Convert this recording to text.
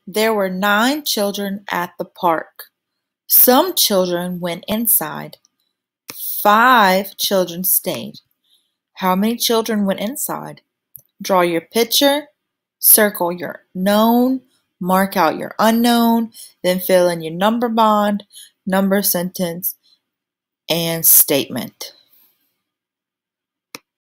There were 9 children at the park. Some children went inside. 5 children stayed. How many children went inside? Draw your picture, circle your known, mark out your unknown, then fill in your number bond, number sentence, and statement.